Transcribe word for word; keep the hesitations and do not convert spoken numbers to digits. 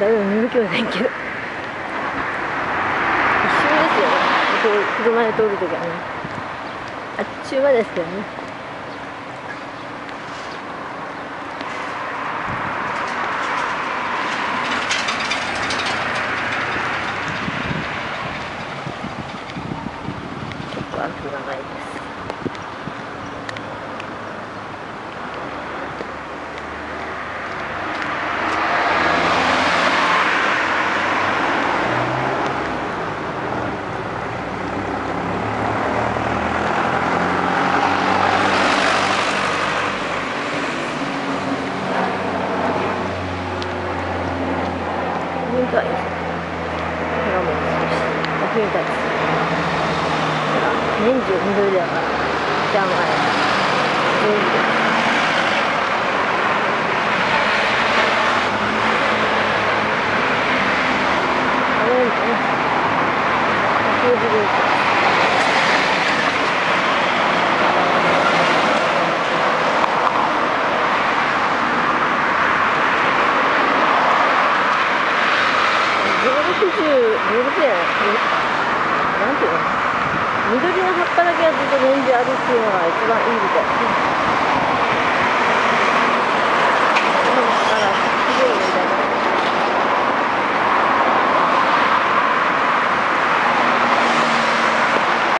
誰も見向きませんけど、一瞬ですよね、こう車で通るときはね、あっちゅう間ですけどね。結構歩く長いです。本当はいいですね。これはもう少し奥みたいです。年中緑だからじゃあまあ上手です。あれですね、上手です。じゅうろく、じゅう、じゅうろくじゃない、なんていうの、緑の葉っぱだけはずっと年中あるっていうのが一番いいみたいですね。